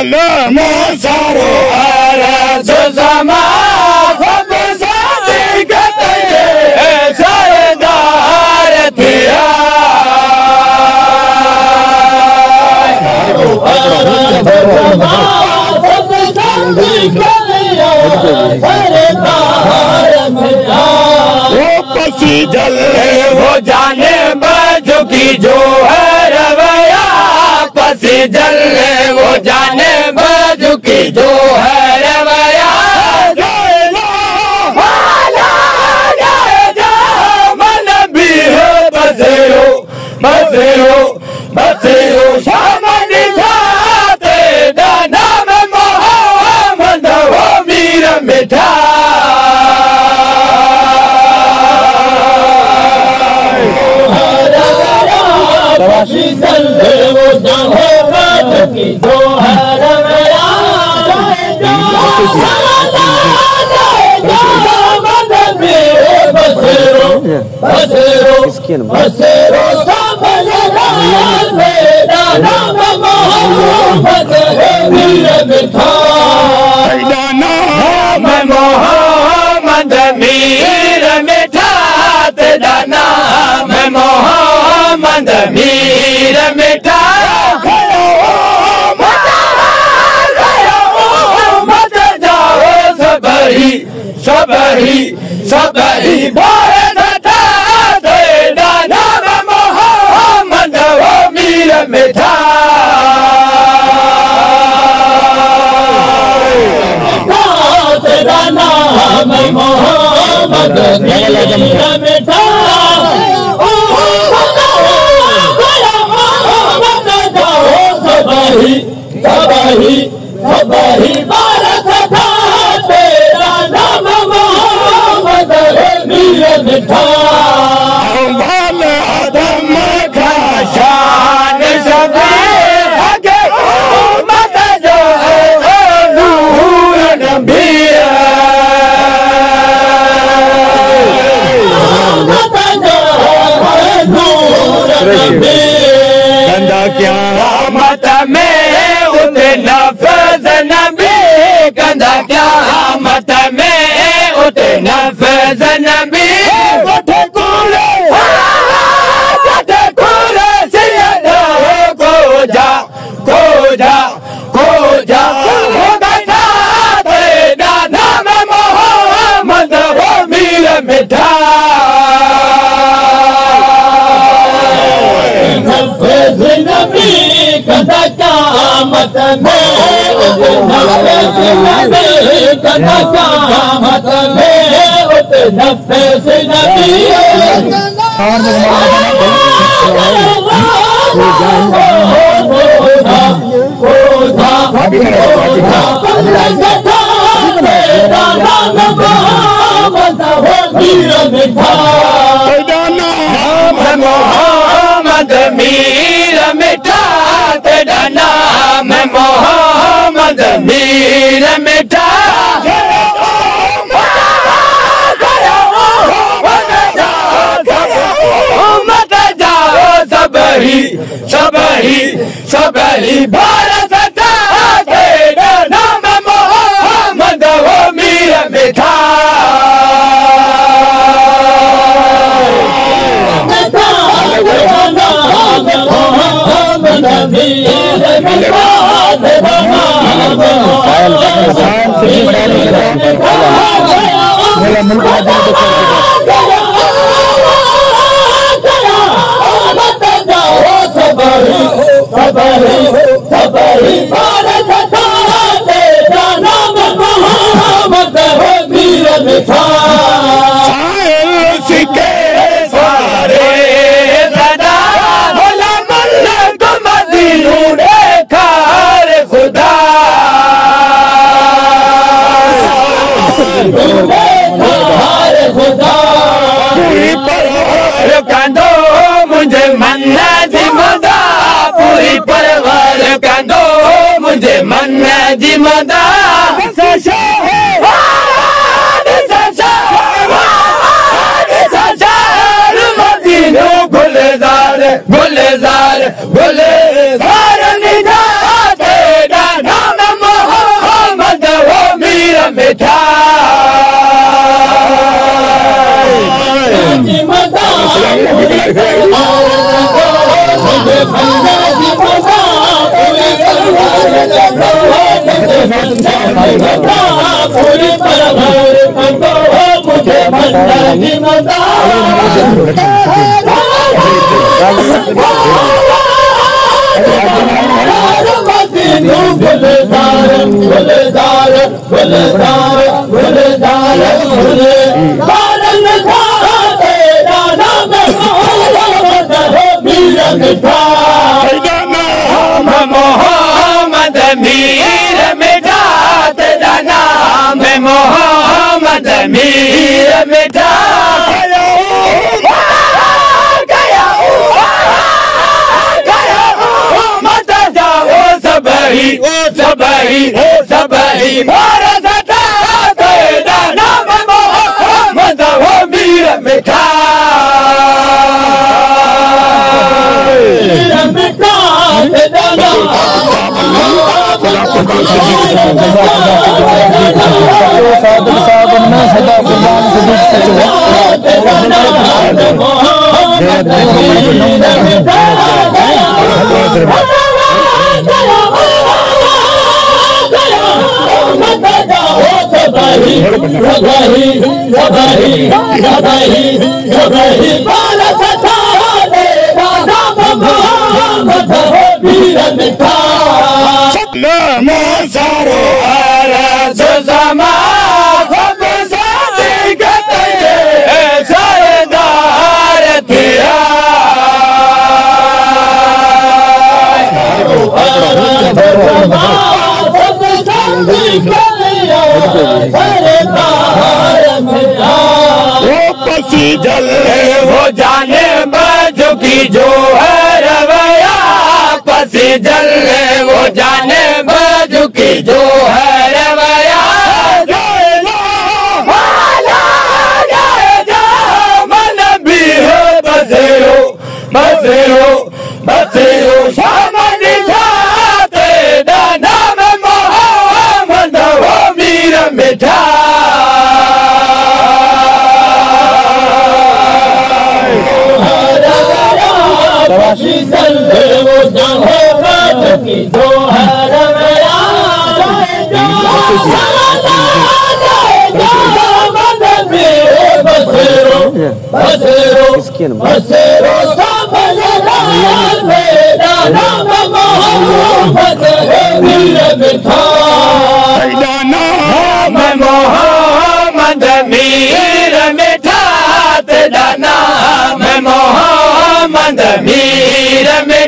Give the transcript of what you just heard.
आलम सारो अरज़ ज़मा सब सदीक़त सरदार थिया पसी जले वो जाने झुकी जो है रवैया पसी जले वो जाने झुकी जो है रवैया मन भी है बसेरो बसेरो बसेरो शामन जाते दाना में मोहम्मद वो मीर मिठा मोहम्मद मीर मिठा तेरा नाम मोहम्मद मीर मिठा मत जाओ सबरी सबरी सबरी भारत तेरा नाम मोहम्मद वो मीर मिठा तेरा नाम मोहम्मद मीर मिठा सबरी सबरी भारत था तेरा नाम मोहम्मद मीर मिठा बाल आदम का शान सफेद मत जो नूर नबी मत जो नूर नबी कंधा क्या मत में नफ़ज़ नबी कंधा क्या मत में उते नफ़ज़ नबी कोठे कूड़े सियदा को जा को जा को जा हो गया तेरा नाम मोहम्मद वो मीर मिठा नफ़ज़ नबी कंधा क्या मत में कदा कामत में उते नफ़ज़ नबी मोहम्मद मीर मिठा तेरा नाम मोहम्मद मीर मिठा मत जाओ सबरी सबरी सबरी भारत तेरा नाम मोहम्मद वो मीर मिठा सबरी भारत तेरा नाम मोहम्मद वो मीर मिठा सिके सारे सदा भोला मल्ला तुम दिनू खार खुदा खार खुदा पूरी परवार कंदो मुझे मन्ना जिमदा पूरी परवार कंदो मुझे मन्ना जिमदा गुलजार गुलजार निजा तेरा नाम मिठा पूरी परवर कंदो मुझे भंडारी मदा गुलजार गुलजार गुलजार गुलजार गुलजार तेरा नाम मीर मिठा मोहम्मद मीर मिठा तेरा नाम मोहम्मद मीर मिठा सबही भारत तेरा नाम मोहम्मद मीर मिठा तेरा नाम जले वो जाने बजुकी जो है रवैया पसी जले वो जाने बजुकी जो है रवैया मन भी है बसेरो बसेरो बसेरो शामन जाते नाम मोहम्मद वो मीर मिठा जो है रवैया बसेरो बसेरो बसेरो मेरा नाम मोहम्मद मीर मिठा नाम मोहम्मद मीर मिठा तेरा नाम मोहम्मद मीर मिठा